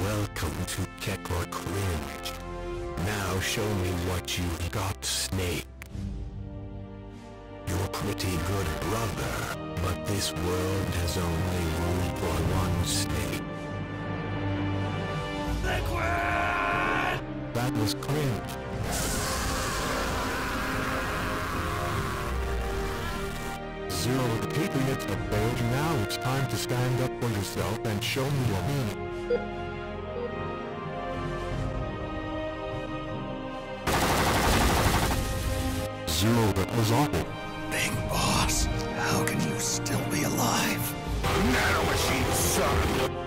Welcome to Cringe. Now show me what you've got, Snake. You're pretty good, brother, but this world has only room for one snake. Liquid! That was Cringe. Zero, the patriots have failed you. Now it's time to stand up for yourself and show me your meaning. Zero, that was awful. Big boss, how can you still be alive? Nanomachines, son!